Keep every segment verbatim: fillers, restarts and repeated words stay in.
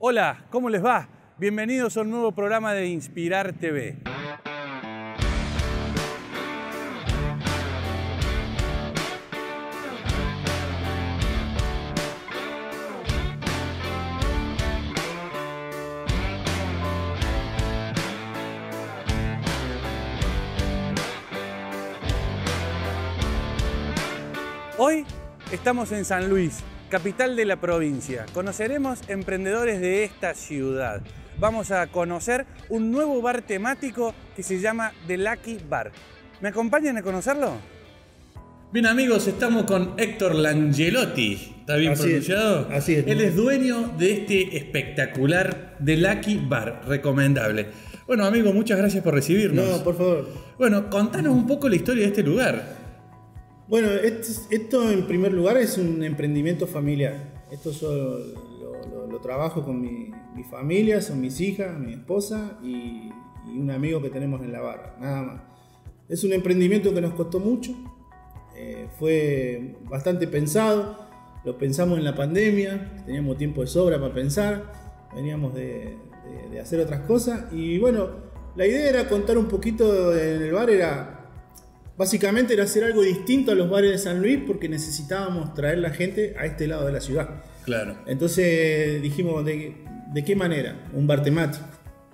Hola, ¿cómo les va? Bienvenidos a un nuevo programa de Inspirar T V. Hoy estamos en San Luis, capital de la provincia. Conoceremos emprendedores de esta ciudad. Vamos a conocer un nuevo bar temático que se llama The Lucky Bar. ¿Me acompañan a conocerlo? Bien amigos, estamos con Héctor Langelotti. ¿Está bien así pronunciado? Es, así es. Él es dueño de este espectacular The Lucky Bar, recomendable. Bueno amigo, muchas gracias por recibirnos. No, por favor. Bueno, contanos un poco la historia de este lugar. Bueno, esto en primer lugar es un emprendimiento familiar. Esto yo lo, lo, lo trabajo con mi, mi familia, son mis hijas, mi esposa y, y un amigo que tenemos en la barra, nada más. Es un emprendimiento que nos costó mucho, eh, fue bastante pensado, lo pensamos en la pandemia, teníamos tiempo de sobra para pensar, veníamos de, de, de hacer otras cosas y bueno, la idea era contar un poquito en el bar, era... Básicamente era hacer algo distinto a los bares de San Luis porque necesitábamos traer la gente a este lado de la ciudad. Claro. Entonces dijimos, ¿de, de qué manera? Un bar temático.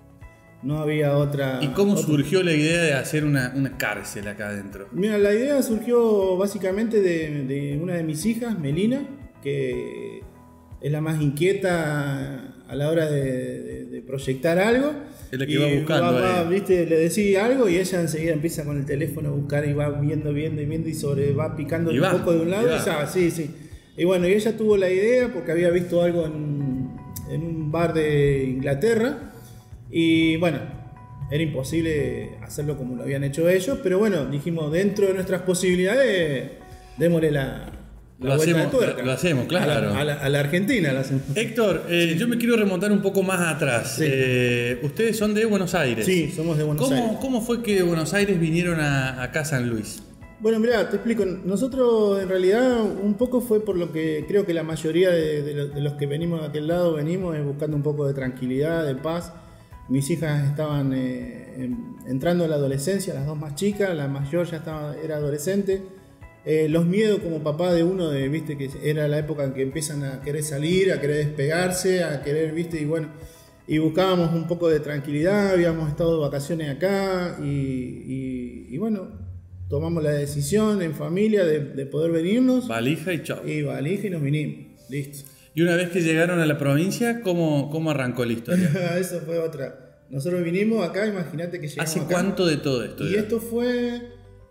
No había otra... ¿Y cómo otra... surgió la idea de hacer una, una cárcel acá adentro? Mira, la idea surgió básicamente de, de una de mis hijas, Melina, que es la más inquieta a la hora de, de, de proyectar algo. Es la que y va buscando. Va, va, ¿viste? Le decís algo y ella enseguida empieza con el teléfono a buscar y va viendo, viendo y viendo y sobre va picando y un va, poco de un lado y, y sabe, sí, sí. Y bueno, y ella tuvo la idea porque había visto algo en, en un bar de Inglaterra y bueno, era imposible hacerlo como lo habían hecho ellos, pero bueno, dijimos dentro de nuestras posibilidades, démosle la... Lo hacemos, lo, lo hacemos, claro. A la, a la, a la Argentina la hacemos. Héctor, eh, sí. yo me quiero remontar un poco más atrás. Sí. Eh, ustedes son de Buenos Aires. Sí, somos de Buenos ¿Cómo, Aires. ¿Cómo fue que de Buenos Aires vinieron a, acá a San Luis? Bueno, mirá, te explico. Nosotros en realidad un poco fue por lo que creo que la mayoría de, de, de los que venimos de aquel lado venimos es buscando un poco de tranquilidad, de paz. Mis hijas estaban eh, entrando a la adolescencia, las dos más chicas, la mayor ya estaba, era adolescente. Eh, los miedos como papá de uno, de, viste que era la época en que empiezan a querer salir, a querer despegarse, a querer, viste, y bueno, y buscábamos un poco de tranquilidad, habíamos estado de vacaciones acá y, y, y bueno, tomamos la decisión en familia de, de poder venirnos. Valija y chao. Y valija y nos vinimos, listo. Y una vez que llegaron a la provincia, ¿cómo, cómo arrancó la historia? Eso fue otra. Nosotros vinimos acá, imagínate que llegamos ¿Hace acá. cuánto de todo esto? Y ya? Esto fue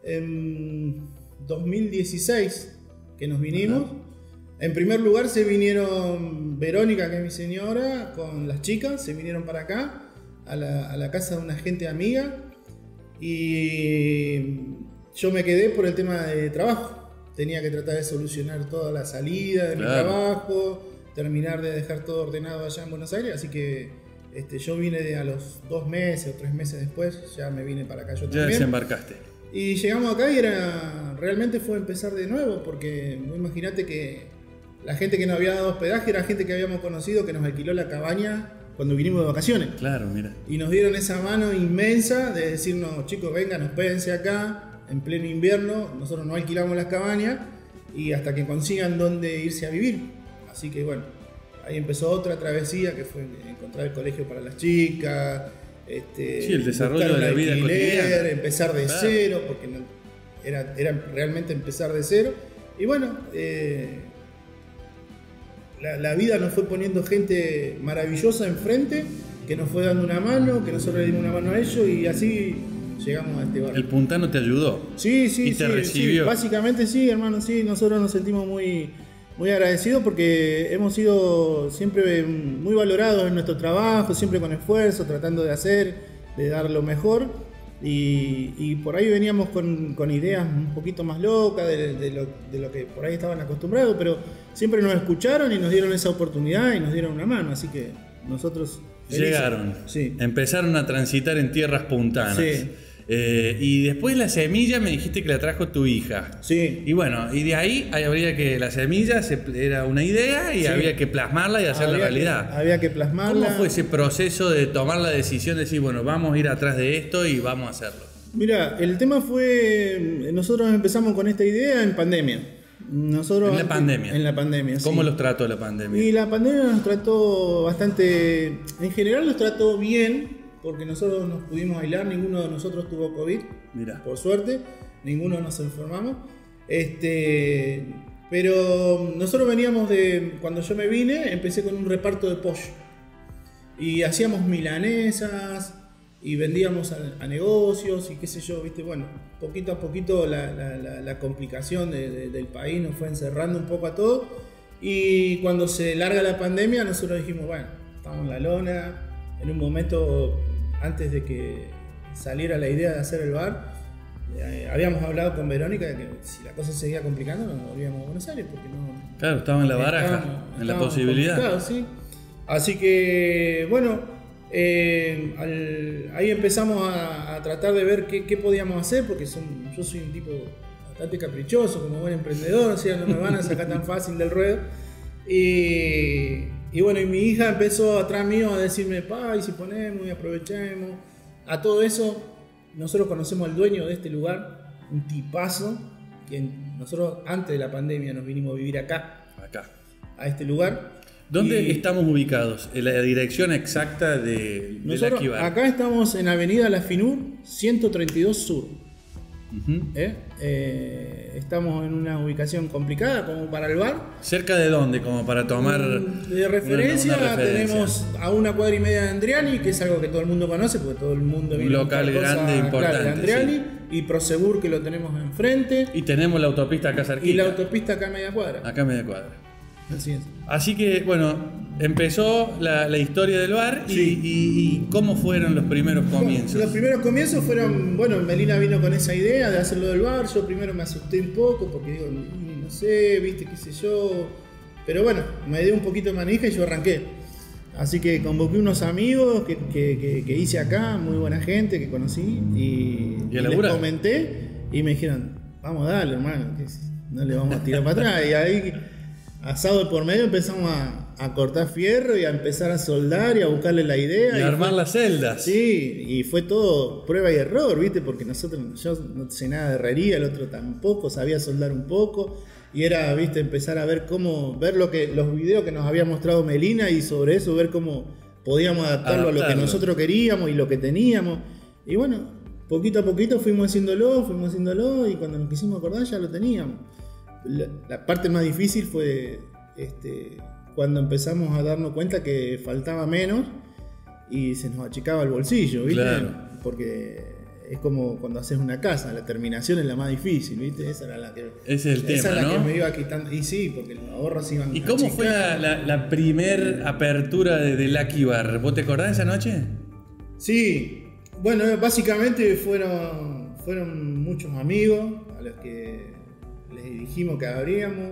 en dos mil dieciséis que nos vinimos. Ajá. En primer lugar se vinieron Verónica, que es mi señora, con las chicas, se vinieron para acá, a la, a la casa de una gente amiga, y yo me quedé por el tema de trabajo. Tenía que tratar de solucionar toda la salida de claro. mi trabajo, terminar de dejar todo ordenado allá en Buenos Aires, así que este, yo vine de a los dos meses o tres meses después, ya me vine para acá yo también. Ya desembarcaste. Y llegamos acá y era realmente fue empezar de nuevo, porque imagínate que la gente que nos había dado hospedaje era gente que habíamos conocido, que nos alquiló la cabaña cuando vinimos de vacaciones. Claro, mira. Y nos dieron esa mano inmensa de decirnos, chicos, vengan, hospédense acá, en pleno invierno, nosotros no alquilamos las cabañas y hasta que consigan dónde irse a vivir. Así que bueno, ahí empezó otra travesía que fue encontrar el colegio para las chicas. Este, sí, el desarrollo de la vida cotidiana. Empezar de claro. cero, porque no, era, era realmente empezar de cero. Y bueno, eh, la, la vida nos fue poniendo gente maravillosa enfrente, que nos fue dando una mano, que nosotros le dimos una mano a ellos y así llegamos a este barrio. ¿El puntano te ayudó? Sí, sí, ¿Y sí, te recibió? Sí, básicamente sí, hermano, sí, nosotros nos sentimos muy... Muy agradecidos porque hemos sido siempre muy valorados en nuestro trabajo, siempre con esfuerzo, tratando de hacer, de dar lo mejor. Y, y por ahí veníamos con, con ideas un poquito más locas de, de, lo, de lo que por ahí estaban acostumbrados, pero siempre nos escucharon y nos dieron esa oportunidad y nos dieron una mano. Así que nosotros... Llegaron, sí. Empezaron a transitar en tierras puntanas. Sí. Eh, y después la semilla me dijiste que la trajo tu hija. Sí. Y bueno, y de ahí habría que la semilla se, era una idea y sí. había que plasmarla y hacerla había realidad. Que, había que plasmarla. ¿Cómo fue ese proceso de tomar la decisión de decir, bueno, vamos a ir atrás de esto y vamos a hacerlo? Mira, el tema fue, nosotros empezamos con esta idea en pandemia. Nosotros en la pandemia. En la pandemia. ¿Cómo sí. los trató la pandemia? Y la pandemia nos trató bastante, en general nos trató bien. Porque nosotros nos pudimos aislar, ninguno de nosotros tuvo COVID, Mirá. por suerte, ninguno nos enfermamos. Este, pero nosotros veníamos de, cuando yo me vine, empecé con un reparto de pollo. Y hacíamos milanesas y vendíamos a, a negocios y qué sé yo, viste, bueno, poquito a poquito la, la, la, la complicación de, de, del país nos fue encerrando un poco a todo. Y cuando se larga la pandemia, nosotros dijimos, bueno, estamos en la lona. En un momento, antes de que saliera la idea de hacer el bar, eh, habíamos hablado con Verónica de que si la cosa se seguía complicando nos volvíamos a Buenos Aires porque no... Claro, estaba en la baraja, estábamos, en la posibilidad. ¿Sí? Así que, bueno, eh, al, ahí empezamos a, a tratar de ver qué, qué podíamos hacer, porque son, yo soy un tipo bastante caprichoso, como buen emprendedor, o sea, no me van a sacar tan fácil del ruedo. Y... Y bueno, y mi hija empezó atrás mío a decirme, pa, y si ponemos y aprovechemos. A todo eso, nosotros conocemos al dueño de este lugar, un tipazo, que nosotros antes de la pandemia nos vinimos a vivir acá. Acá. A este lugar. ¿Dónde y estamos ubicados? En la dirección exacta de, de nosotros, Lucky Bar. Acá estamos en Avenida La Finur, ciento treinta y dos Sur. Uh-huh. ¿Eh? Eh, estamos en una ubicación complicada como para el bar. ¿Cerca de dónde? Como para tomar de referencia, una, una referencia. Tenemos a una cuadra y media de Andriani, que es algo que todo el mundo conoce porque todo el mundo viene un local grande, importante, claro, de Andriani, sí. Y Prosegur, que lo tenemos enfrente, y tenemos la autopista acá cerquita. Y la autopista acá a media cuadra. Acá a media cuadra. Así es. Así que, bueno, empezó la, la historia del bar y, sí. y, y ¿cómo fueron los primeros comienzos? Los primeros comienzos fueron, bueno, Melina vino con esa idea de hacerlo del bar, yo primero me asusté un poco porque digo, no sé, viste, qué sé yo, pero bueno, me dio un poquito de manija y yo arranqué. Así que convoqué unos amigos que, que, que, que hice acá, muy buena gente que conocí y, y, y les comenté y me dijeron, vamos a darle, hermano, que no le vamos a tirar para atrás. Y ahí, asado de por medio, empezamos a, a cortar fierro y a empezar a soldar y a buscarle la idea. Y, y a armar fue, las celdas. Sí, y fue todo prueba y error, ¿viste? Porque nosotros, yo no sé nada de herrería, el otro tampoco, sabía soldar un poco. Y era, viste, empezar a ver cómo, ver lo que, los videos que nos había mostrado Melina y sobre eso ver cómo podíamos adaptarlo, adaptarlo. a lo que nosotros queríamos y lo que teníamos. Y bueno, poquito a poquito fuimos haciéndolo, fuimos haciéndolo y cuando nos quisimos acordar ya lo teníamos. La, la parte más difícil fue este, cuando empezamos a darnos cuenta que faltaba menos y se nos achicaba el bolsillo, ¿viste? Claro. Porque es como cuando haces una casa, la terminación es la más difícil, ¿viste? Esa era la que, Ese es el esa tema, era la ¿no? que me iba quitando. Y sí, porque los ahorros iban. ¿Y cómo fue la, la, la primer apertura de, de Lucky Bar? ¿Vos te acordás de esa noche? Sí, bueno, básicamente fueron, fueron muchos amigos a los que les dijimos que abríamos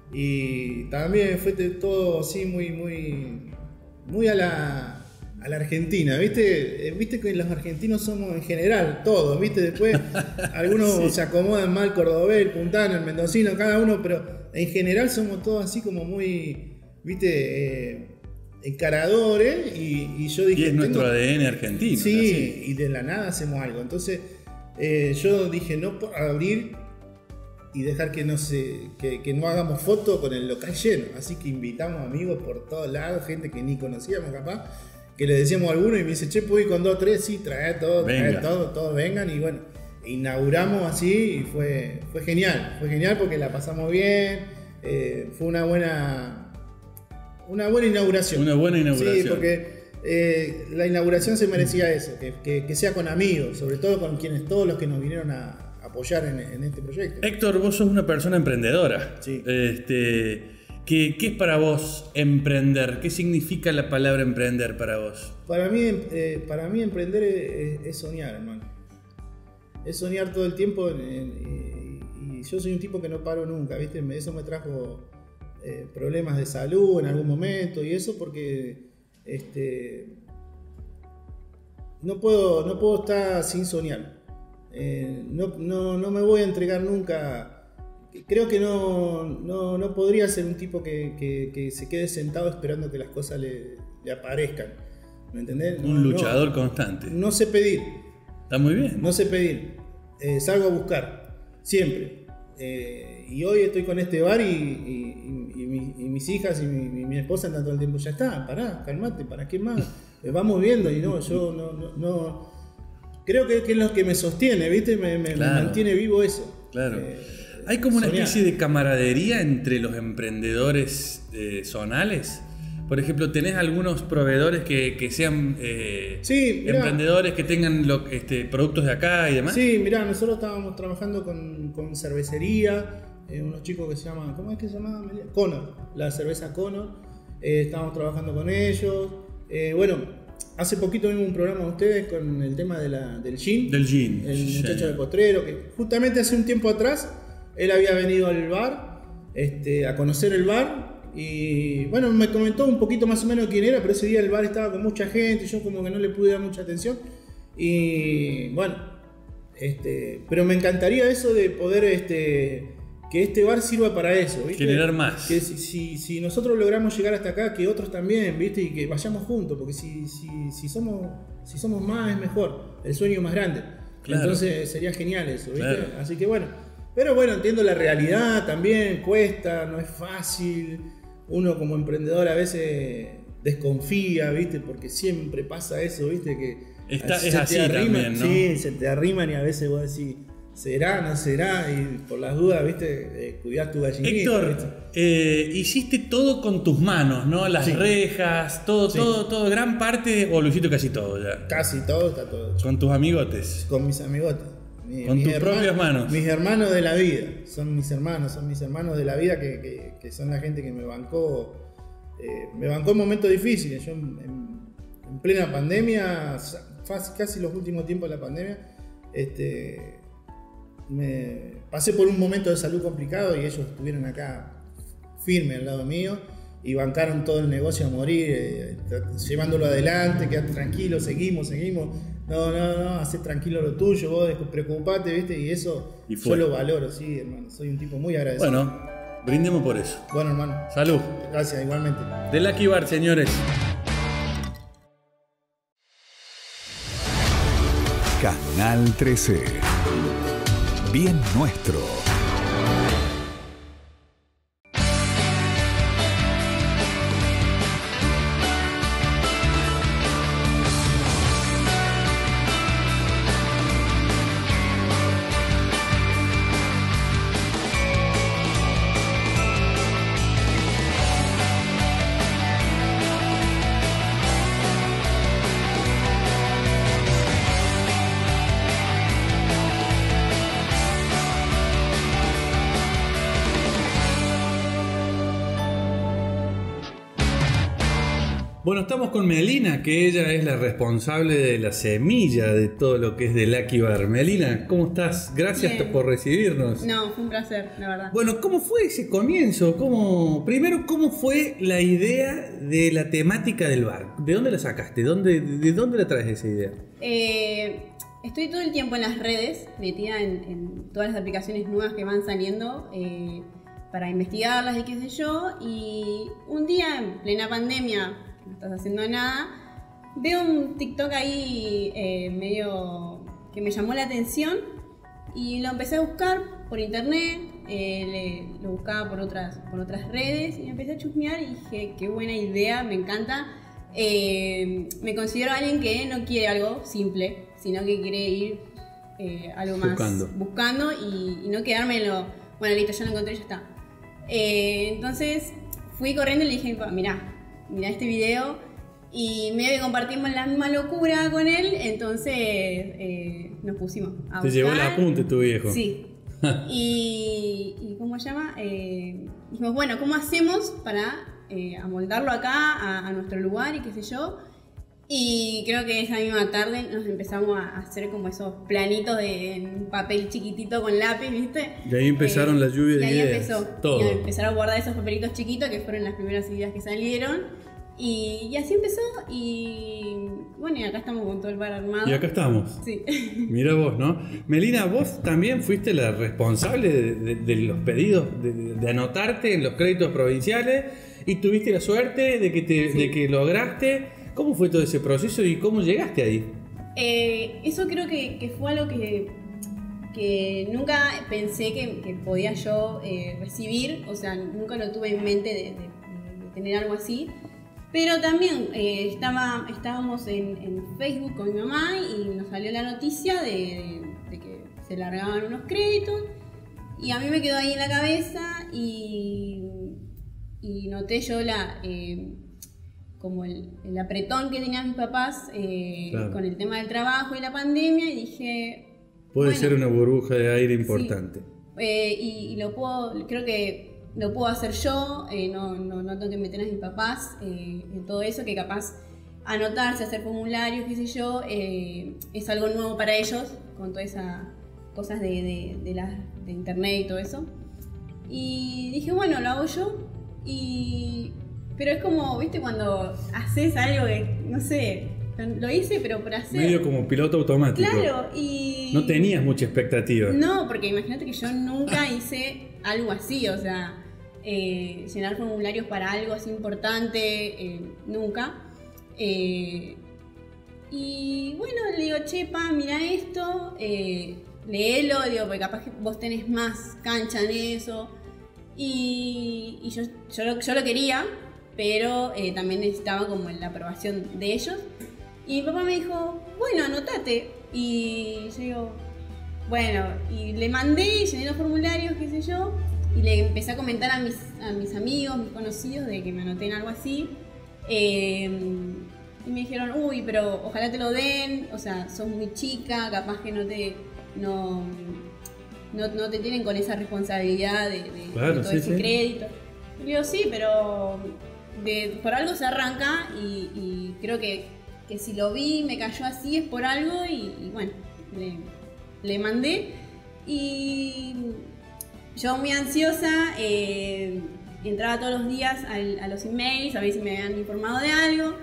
y también fue todo así muy, muy, muy a la... a la Argentina, ¿viste? Viste que los argentinos somos en general, todos, ¿viste? Después algunos sí. se acomodan mal, cordobés, el puntano, el mendocino, cada uno, pero en general somos todos así como muy, ¿viste? Eh, encaradores y, y yo dije... Y es nuestro tengo... A D N argentino. Sí, así. Y de la nada hacemos algo. Entonces eh, yo dije, no por abrir y dejar que no, se, que, que no hagamos fotos con el local lleno. Así que invitamos amigos por todos lados, gente que ni conocíamos capaz, que le decíamos a alguno y me dice, che, ¿puedo ir con dos, tres? Sí, trae todo, trae todo, todos vengan. Y bueno, inauguramos así y fue, fue genial. Fue genial porque la pasamos bien. Eh, fue una buena, una buena inauguración. Una buena inauguración. Sí, porque eh, la inauguración se merecía eso, que, que, que sea con amigos, sobre todo con quienes todos los que nos vinieron a apoyar en, en este proyecto. Héctor, vos sos una persona emprendedora. Sí. Este... ¿Qué, ¿Qué es para vos emprender? ¿Qué significa la palabra emprender para vos? Para mí, eh, para mí emprender es, es soñar, hermano. Es soñar todo el tiempo eh, y, y yo soy un tipo que no paro nunca, ¿viste? Eso me trajo eh, problemas de salud en algún momento y eso porque este, no puedo, no puedo estar sin soñar. Eh, no, no, no me voy a entregar nunca. Creo que no, no, no podría ser un tipo que, que, que se quede sentado esperando que las cosas le, le aparezcan. ¿Me entendés? No, un luchador no, constante. No sé pedir. Está muy bien. No sé pedir. Eh, salgo a buscar. Siempre. Eh, y hoy estoy con este bar y, y, y, y, mi, y mis hijas y mi, mi, mi esposa andan todo el tiempo. Ya está, pará, calmate, ¿para qué más? Eh, vamos viendo y no, yo no... no, no creo que, que es lo que me sostiene, ¿viste? Me, me, claro. me mantiene vivo eso. Claro. Eh, Hay como una soñar. especie de camaradería entre los emprendedores eh, zonales. Por ejemplo, ¿tenés algunos proveedores que, que sean eh, sí, mirá, emprendedores que tengan lo, este, productos de acá y demás? Sí, mirá, nosotros estábamos trabajando con, con cervecería, eh, unos chicos que se llaman, ¿cómo es que se llama? Conor, la cerveza Conor. Eh, estábamos trabajando con ellos. Eh, bueno, hace poquito vimos un programa de ustedes con el tema de la, del gin. Del gin. El sí. muchacho del potrero, que justamente hace un tiempo atrás él había venido al bar, este, a conocer el bar. Y bueno, me comentó un poquito más o menos quién era, pero ese día el bar estaba con mucha gente y yo como que no le pude dar mucha atención. Y bueno, este, pero me encantaría eso de poder, este, que este bar sirva para eso, ¿viste? Generar más. Que si, si, si nosotros logramos llegar hasta acá, que otros también, ¿viste? Y que vayamos juntos, porque si, si, si, somos, si somos más es mejor, el sueño más grande. Claro. Entonces sería genial eso, ¿viste? Claro. Así que bueno, pero bueno, entiendo la realidad también, cuesta, no es fácil. Uno como emprendedor a veces desconfía, ¿viste? Porque siempre pasa eso, ¿viste? Que Está, es así arriman, también, ¿no? Sí, se te arriman y a veces vos decís, ¿será, no será? Y por las dudas, ¿viste? Eh, cuidás tu gallinita. Héctor, eh, hiciste todo con tus manos, ¿no? Las sí. rejas, todo, sí. todo, todo, gran parte, o lo hiciste casi todo ya. Casi todo, está todo hecho. Con tus amigotes. Con mis amigotes. Mi, con mis tus hermanos, propias manos. Mis hermanos de la vida, son mis hermanos, son mis hermanos de la vida que, que, que son la gente que me bancó, eh, me bancó en momentos difíciles. Yo en, en, en plena pandemia, casi los últimos tiempos de la pandemia, este, me pasé por un momento de salud complicado y ellos estuvieron acá firmes al lado mío y bancaron todo el negocio a morir, eh, llevándolo adelante, quedate tranquilo, seguimos, seguimos. No, no, no, hacé tranquilo lo tuyo, vos despreocupate, ¿viste? Y eso y yo lo valoro, sí, hermano. Soy un tipo muy agradecido. Bueno, brindemos por eso. Bueno, hermano. Salud. Gracias, igualmente. The Lucky Bar, señores. Canal trece. Bien nuestro. Bueno, estamos con Melina, que ella es la responsable de la semilla de todo lo que es The Lucky Bar. Melina, ¿cómo estás? Gracias Bien. por recibirnos. No, fue un placer, la verdad. Bueno, ¿cómo fue ese comienzo? ¿Cómo... Primero, ¿cómo fue la idea de la temática del bar? ¿De dónde la sacaste? ¿Dónde, ¿De dónde la traes esa idea? Eh, estoy todo el tiempo en las redes, metida en, en todas las aplicaciones nuevas que van saliendo, eh, para investigarlas y qué sé yo. Y un día, en plena pandemia, no estás haciendo nada, veo un TikTok ahí eh, medio que me llamó la atención y lo empecé a buscar por internet, eh, le, lo buscaba por otras, por otras redes y empecé a chusmear y dije, qué buena idea, me encanta. Eh, me considero alguien que no quiere algo simple, sino que quiere ir eh, algo más buscando, buscando y, y no quedarme en lo, bueno, listo, ya lo encontré, ya está. Eh, entonces fui corriendo y le dije, mirá, mirá este video, y medio que compartimos la misma locura con él, entonces eh, nos pusimos a buscar. Te llevó el apunte tu viejo. Sí. y, y ¿cómo se llama? Eh, dijimos, bueno, ¿cómo hacemos para eh, amoldarlo acá, a, a nuestro lugar y qué sé yo? Y creo que esa misma tarde nos empezamos a hacer como esos planitos de en papel chiquitito con lápiz, ¿viste? Y ahí empezaron eh, la lluvia de y ahí ideas. empezó. Todo. Y empezar a guardar esos papelitos chiquitos que fueron las primeras ideas que salieron. Y, y así empezó y bueno, y acá estamos con todo el bar armado. Y acá estamos. Sí. Mira vos, ¿no? Melina, vos también fuiste la responsable de, de, de los pedidos, de, de anotarte en los créditos provinciales y tuviste la suerte de que, te, Sí. de que lograste. ¿Cómo fue todo ese proceso y cómo llegaste ahí? Eh, eso creo que, que fue algo que, que nunca pensé que, que podía yo eh, recibir, o sea, nunca lo tuve en mente de, de, de tener algo así. Pero también eh, estaba, estábamos en, en Facebook con mi mamá y nos salió la noticia de, de, de que se largaban unos créditos y a mí me quedó ahí en la cabeza y, y noté yo la, eh, como el, el apretón que tenían mis papás eh, Claro. con el tema del trabajo y la pandemia y dije... Puede bueno, ser una burbuja de aire importante. sí, eh, y, y lo puedo, creo que lo puedo hacer yo, eh, no, no, no tengo que meter a mis papás eh, en todo eso, que capaz anotarse, hacer formularios, qué sé yo, eh, es algo nuevo para ellos, con todas esas cosas de, de, de, la, de internet y todo eso. Y dije, bueno, lo hago yo, y, pero es como, viste, cuando haces algo que, no sé, lo hice, pero por hacer... Medio como piloto automático. Claro, y... No tenías mucha expectativa. No, porque imagínate que yo nunca hice algo así, o sea, eh, llenar formularios para algo así importante, eh, nunca. Eh, y bueno, le digo, che, pa, mira esto, eh, léelo, digo, porque capaz que vos tenés más cancha en eso. Y, y yo, yo, lo, yo lo quería, pero eh, también necesitaba como la aprobación de ellos. Y mi papá me dijo, bueno, anotate. Y yo digo, bueno, y le mandé, llené los formularios, qué sé yo, y le empecé a comentar a mis, a mis amigos, mis conocidos, de que me anoté en algo así. Eh, y me dijeron, uy, pero ojalá te lo den, o sea, sos muy chica, capaz que no te, no, no, no te tienen con esa responsabilidad de, de, Claro, de todo sí, ese sí. crédito. Y le digo, sí, pero de, por algo se arranca y, y creo que, que si lo vi, me cayó así, es por algo y, y bueno, le, le mandé. Y yo muy ansiosa, eh, entraba todos los días al, a los emails a ver si me habían informado de algo.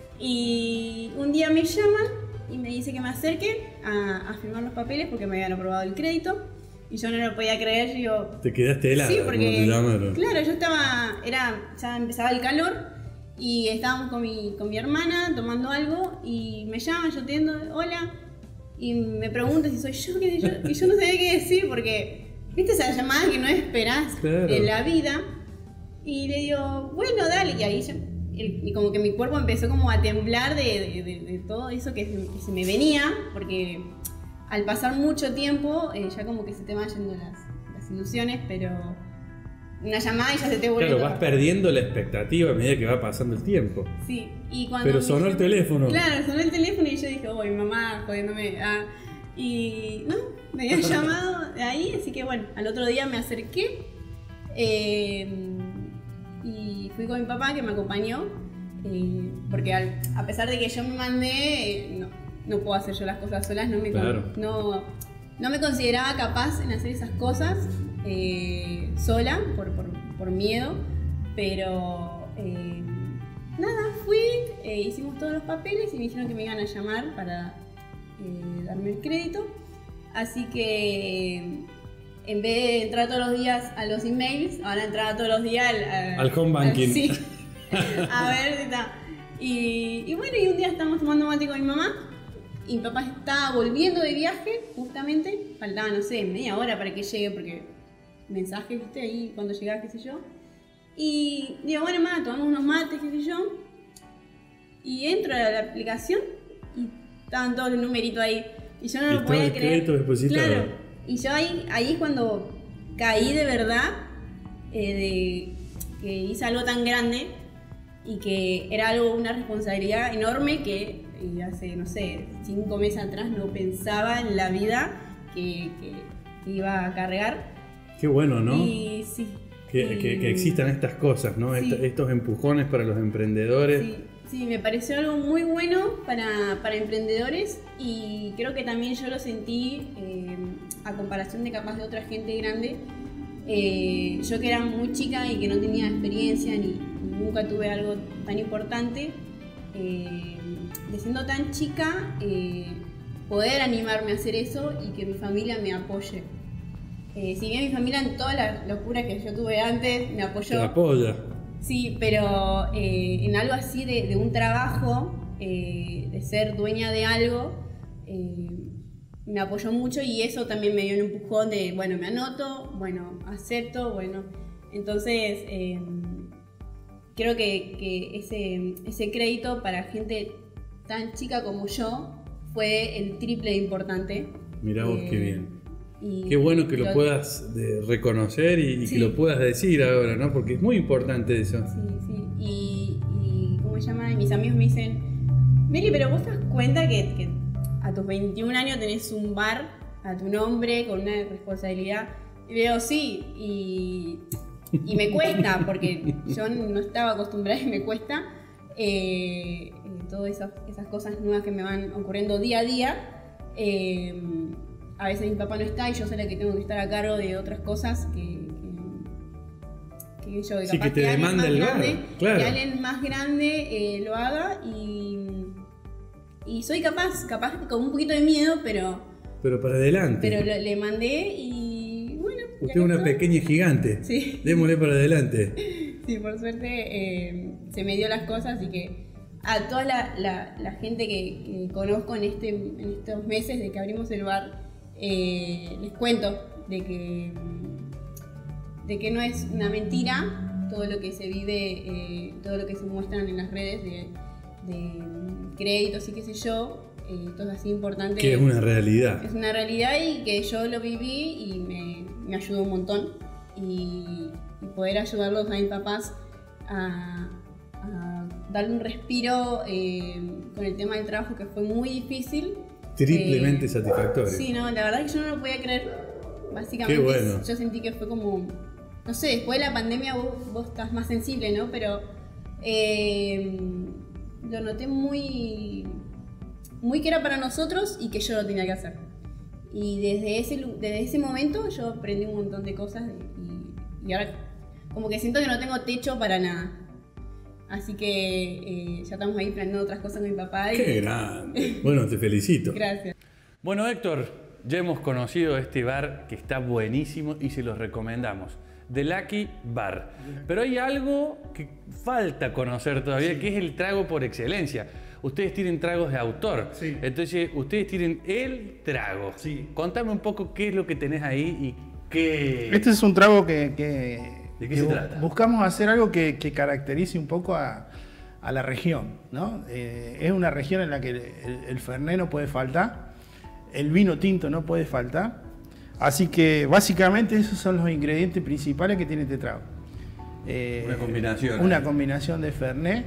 Y un día me llaman y me dice que me acerque a, a firmar los papeles porque me habían aprobado el crédito. Y yo no lo podía creer, yo digo... Te quedaste helada, Sí, como porque, te llamaron. claro, yo estaba, era, ya empezaba el calor y estábamos con mi, con mi hermana tomando algo y me llaman, yo atiendo, hola, y me preguntan si soy yo, qué sé yo, y yo no sabía qué decir porque, viste esa llamada que no esperás Claro. en la vida, y le digo, bueno, dale, y ahí ya, el- y como que mi cuerpo empezó como a temblar de, de, de- de todo eso que se, que se me venía, porque al pasar mucho tiempo, eh, ya como que se te van yendo las, las ilusiones, pero una llamada y ya se te vuelve Claro, todo. vas perdiendo la expectativa a medida que va pasando el tiempo. Sí, y cuando Pero me sonó el llam- teléfono. Claro, sonó el teléfono y yo dije, oh, mi mamá jodiéndome. Ah. Y no, me habían llamado de ahí, así que bueno, al otro día me acerqué eh, y fui con mi papá que me acompañó, eh, porque al- a pesar de que yo me mandé, eh, no, no puedo hacer yo las cosas solas, no me, con- Claro. no, no me consideraba capaz en hacer esas cosas eh, sola, por, por, por miedo, pero eh, nada, fui, eh, hicimos todos los papeles y me dijeron que me iban a llamar para eh, darme el crédito, así que eh, en vez de entrar todos los días a los emails, ahora entraba todos los días al, a- Al home banking. sí, a ver si está. Y, y bueno, y un día estábamos tomando mate con mi mamá y mi papá estaba volviendo de viaje, justamente, faltaba, no sé, media hora para que llegue, porque mensajes, viste, ahí cuando llegaba, qué sé yo. Y digo, bueno, mamá, tomamos unos mates, qué sé yo. Y entro a la aplicación y estaban todos los numeritos ahí. Y yo no Y lo estaba podía el creer. crédito depositado. Claro. Y yo ahí, ahí es cuando caí de verdad, eh, de que hice algo tan grande y que era algo, una responsabilidad enorme que eh, hace, no sé, cinco meses atrás no pensaba en la vida que, que- que iba a cargar. Qué bueno, ¿no? Y sí. Que, y- que- que existan estas cosas, ¿no? Sí. Est- estos empujones para los emprendedores. Sí, sí, me pareció algo muy bueno para, para emprendedores y creo que también yo lo sentí eh, a comparación de capaz de otra gente grande. Eh, yo que era muy chica y que no tenía experiencia ni, ni nunca tuve algo tan importante. Eh, de siendo tan chica, eh, poder animarme a hacer eso y que mi familia me apoye. Eh, si bien mi familia en todas las locuras que yo tuve antes me apoyó. Te apoya. Sí, pero eh, en algo así de, de un trabajo, eh, de ser dueña de algo, eh, me apoyó mucho y eso también me dio un empujón de, bueno, me anoto, bueno, acepto, bueno. Entonces, eh, creo que, que ese, ese crédito para gente tan chica como yo fue el triple de importante. Mirá vos eh, qué bien. Y qué bueno que lo, lo puedas de, reconocer y, y sí. que lo puedas decir ahora, ¿no? Porque es muy importante eso. Sí, sí. Y, y ¿cómo se llama? Y mis amigos me dicen, Meli, pero vos te das cuenta que, que a tus veintiún años tenés un bar a tu nombre con una responsabilidad. Y veo, sí, y, y me cuesta, porque yo no estaba acostumbrada y me cuesta. Eh, todas esas, esas cosas nuevas que me van ocurriendo día a día. Eh, a veces mi papá no está y yo soy la que tengo que estar a cargo de otras cosas que, que, que yo, sí, capaz que te que demanda alguien el más bar, grande, claro. que alguien más grande eh, lo haga y, y soy capaz, capaz con un poquito de miedo, pero, pero para adelante. pero lo, le mandé y bueno. Usted es una estoy. pequeña gigante. Sí. Démosle para adelante. Sí, por suerte eh, se me dio las cosas y que a toda la, la, la gente que, que conozco en, este, en estos meses de que abrimos el bar, eh, les cuento de que, de que no es una mentira todo lo que se vive, eh, todo lo que se muestran en las redes de, de créditos y qué sé yo, eh, todo es así importante. Que es una realidad. Es una realidad y que yo lo viví y me, me ayudó un montón. Y, y poder ayudarlos a mis papás a, a darle un respiro eh, con el tema del trabajo que fue muy difícil. Triplemente eh, satisfactorio. Sí, no, la verdad que yo no lo podía creer. Básicamente Qué bueno. yo sentí que fue como, no sé, después de la pandemia vos, vos estás más sensible, ¿no? Pero eh, lo noté muy, muy que era para nosotros y que yo lo tenía que hacer. Y desde ese, desde ese momento yo aprendí un montón de cosas y, y ahora como que siento que no tengo techo para nada. Así que eh, ya estamos ahí planeando otras cosas con mi papá. Y... ¡Qué grande! Bueno, te felicito. Gracias. Bueno, Héctor, ya hemos conocido este bar que está buenísimo y se los recomendamos. The Lucky Bar. Pero hay algo que falta conocer todavía, sí, que es el trago por excelencia. Ustedes tienen tragos de autor. Sí. Entonces, ustedes tienen el trago. Sí. Contame un poco qué es lo que tenés ahí y qué... Este es un trago que, que, ¿De qué que se bu- trata? buscamos hacer algo que, que caracterice un poco a, a la región, ¿no? Eh, es una región en la que el, el Fernet no puede faltar, el vino tinto no puede faltar, así que básicamente esos son los ingredientes principales que tiene este trago. Eh, Una combinación. Una ¿eh? combinación de Fernet,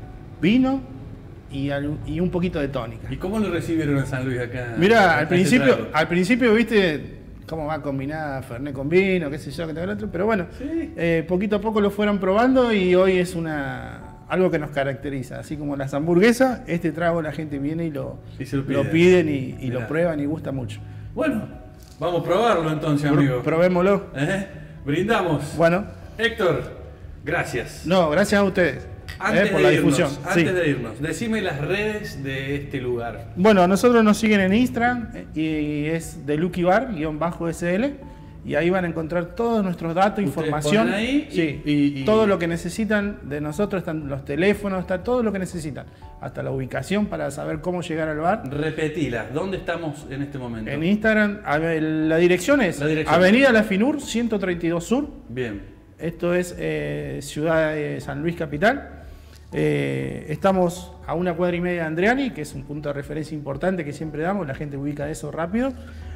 vino y, al- y un poquito de tónica. ¿Y cómo lo recibieron en San Luis acá? Mira, al este principio, trago? al principio, viste cómo va combinada Fernet con vino, qué sé yo, qué tal otro, pero bueno, Sí. eh, poquito a poco lo fueron probando y hoy es una algo que nos caracteriza. Así como las hamburguesas, este trago la gente viene y lo, Y se lo lo piden. piden y, y Mirá. lo prueban y gusta mucho. Bueno, vamos a probarlo entonces, amigo. Probémoslo. ¿Eh? Brindamos. Bueno, Héctor, gracias. no, gracias a ustedes Antes eh, por de la irnos, difusión. Antes Sí. de irnos, decime las redes de este lugar. Bueno, a nosotros nos siguen en Instagram eh, y es de Lucky Bar, guión bajo S L. Y ahí van a encontrar todos nuestros datos, Ustedes información. ponen ahí y- sí, y- y- todo lo que necesitan de nosotros, están los teléfonos, está todo lo que necesitan. Hasta la ubicación para saber cómo llegar al bar. Repetila, ¿dónde estamos en este momento? En Instagram, a ver, la dirección es La dirección. Avenida La Finur, ciento treinta y dos Sur. Bien. Esto es eh, Ciudad de San Luis Capital. Eh, estamos a una cuadra y media de Andriani, que es un punto de referencia importante que siempre damos, la gente ubica eso rápido.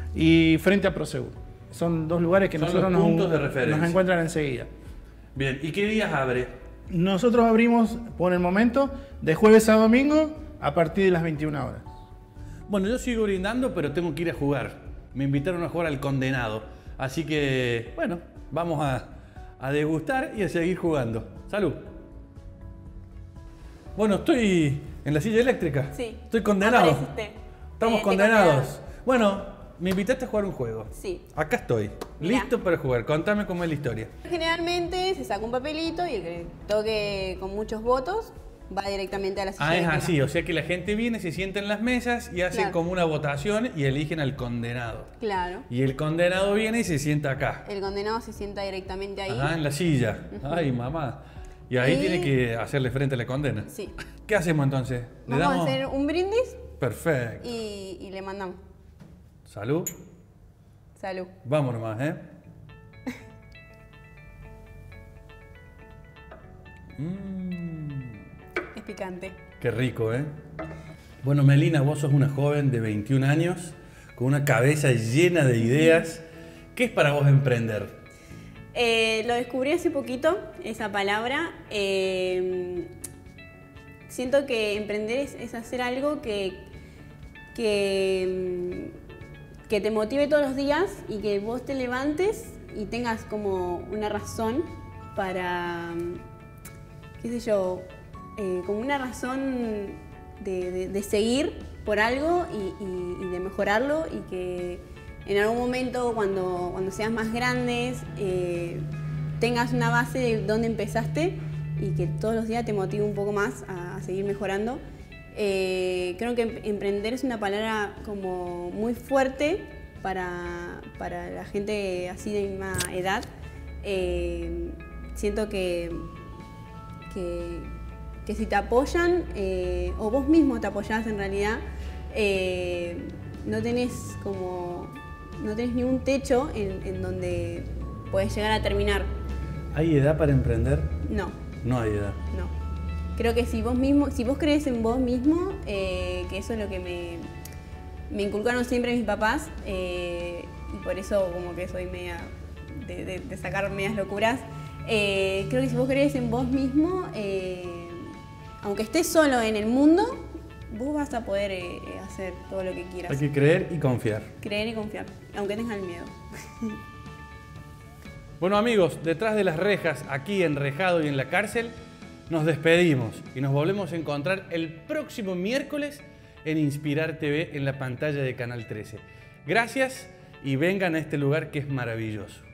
Y frente a Prosegur. Son dos lugares que Son nosotros los puntos nos, de referencia. nos encuentran enseguida. Bien, ¿y qué días abre? Nosotros abrimos por el momento de jueves a domingo a partir de las veintiuna horas. Bueno, yo sigo brindando, pero tengo que ir a jugar. Me invitaron a jugar al Condenado. Así que, bueno, vamos a, a degustar y a seguir jugando. ¡Salud! Bueno, estoy en la silla eléctrica. Sí. Estoy condenado. Apareciste. Estamos Eh, te condenados. condenaron. Bueno, me invitaste a jugar un juego. Sí. Acá estoy, Mirá. listo para jugar. Contame cómo es la historia. Generalmente se saca un papelito y el que toque con muchos votos va directamente a la silla Ah, de es espera. así, o sea que la gente viene, se sienta en las mesas y hacen Claro. como una votación y eligen al condenado. Claro. Y el condenado viene y se sienta acá. El condenado se sienta directamente ahí. Ajá, en la silla. Ay, mamá. Y ahí Y- tiene que hacerle frente a la condena. Sí. ¿Qué hacemos entonces? ¿Le Vamos damos? a hacer un brindis Perfecto. y, y le mandamos. Salud. Salud. Vamos nomás, ¿eh? Mm, Es picante. qué rico, ¿eh? Bueno, Melina, vos sos una joven de veintiún años con una cabeza llena de ideas. ¿Qué es para vos emprender? Eh, lo descubrí hace poquito, esa palabra. Eh, siento que emprender es, es hacer algo que, que, mm, que te motive todos los días y que vos te levantes y tengas como una razón para, mm, qué sé yo, eh, como una razón de, de- de seguir por algo y, y- y de mejorarlo y que en algún momento cuando, cuando seas más grandes eh, tengas una base de dónde empezaste y que todos los días te motive un poco más a, a seguir mejorando. Eh, creo que em- emprender es una palabra como muy fuerte para, para la gente así de misma edad. Eh, siento que, que, que si te apoyan, eh, o vos mismo te apoyás en realidad, eh, no tenés como no tenés ni un techo en, en donde podés llegar a terminar. ¿Hay edad para emprender? No, No hay edad. no. Creo que si vos mismo, si vos crees en vos mismo, eh, que eso es lo que me, me inculcaron siempre mis papás, eh, y por eso como que soy media de, de- de sacar medias locuras. Eh, creo que si vos crees en vos mismo, eh, aunque estés solo en el mundo, vos vas a poder eh, hacer todo lo que quieras. Hay que creer y confiar. Creer y confiar, aunque tengas el miedo. Bueno amigos, detrás de las rejas, aquí enrejado y en la cárcel, nos despedimos y nos volvemos a encontrar el próximo miércoles en Inspirar T V en la pantalla de Canal trece. Gracias y vengan a este lugar que es maravilloso.